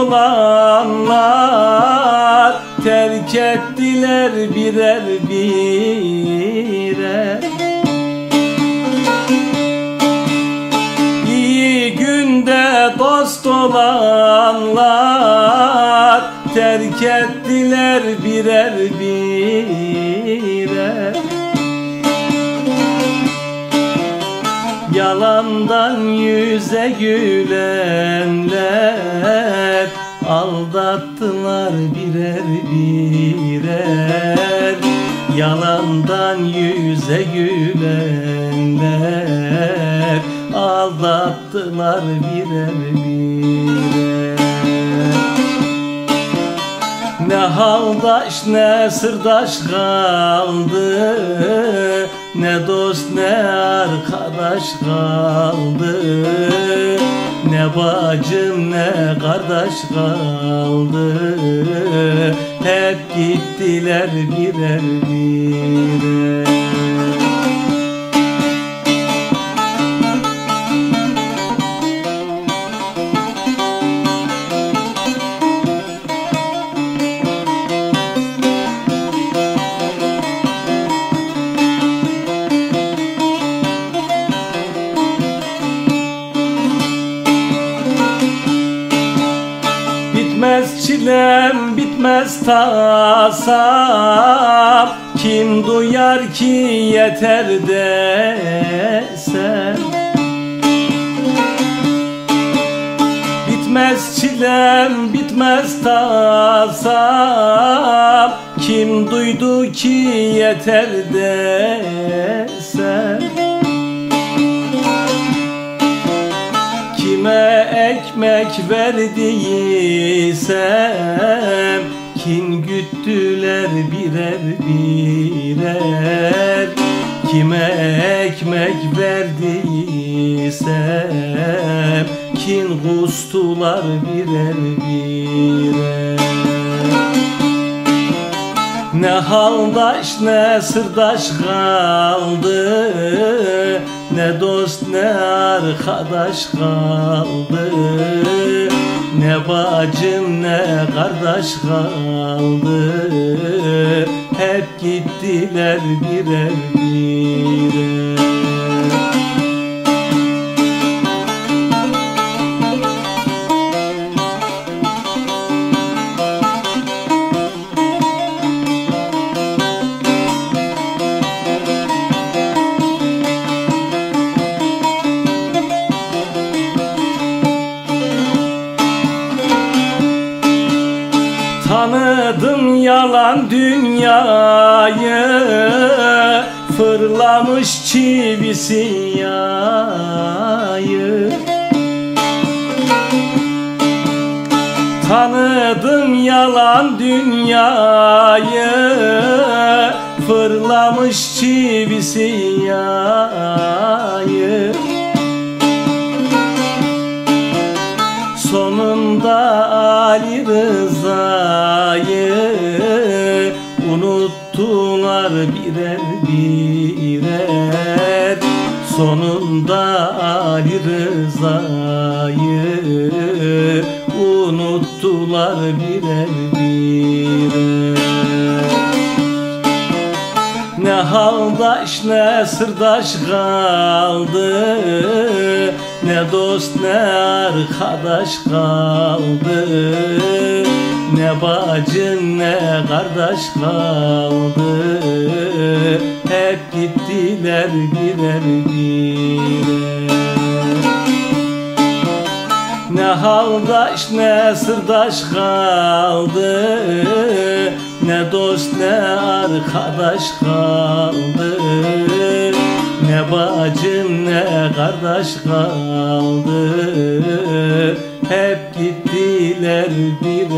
olanlar terk ettiler birer birer. İyi günde dost olanlar terk ettiler birer birer. Yalandan yüze gülenler aldattılar birer birer. Yalandan yüze gülenler aldattılar birer birer. Ne haldaş ne sırdaş kaldı, ne dost ne arkadaş kaldı, ne bacım ne kardeş kaldı. Hep gittiler birer birer. Bitmez çilem, bitmez tasam, kim duyar ki yeter desem. Bitmez çilem, bitmez tasam, kim duydu ki yeter desem. Kime ekmek verdiysem kin güttüler birer birer. Kime ekmek verdiysem kin kustular birer birer. Ne haldaş ne sırdaş kaldı, ne dost ne arkadaş kaldı, ne bacım ne kardeş kaldı. Hep gittiler birer birer. Tanıdım yalan dünyayı, fırlamış çivisi yayı. Tanıdım yalan dünyayı, fırlamış çivisi yayı. Sonunda Ali Rıza'yı unuttular birer birer. Sonunda Ali Rıza'yı unuttular birer birer. Ne haldaş ne sırdaş kaldı, ne dost ne arkadaş kaldı, ne bacım ne kardeş kaldı. Hep gittiler birer birer. Ne haldaş ne sırdaş kaldı, ne dost ne arkadaş kaldı, ne bacım ne kardeş kaldı. Hep gittiler birer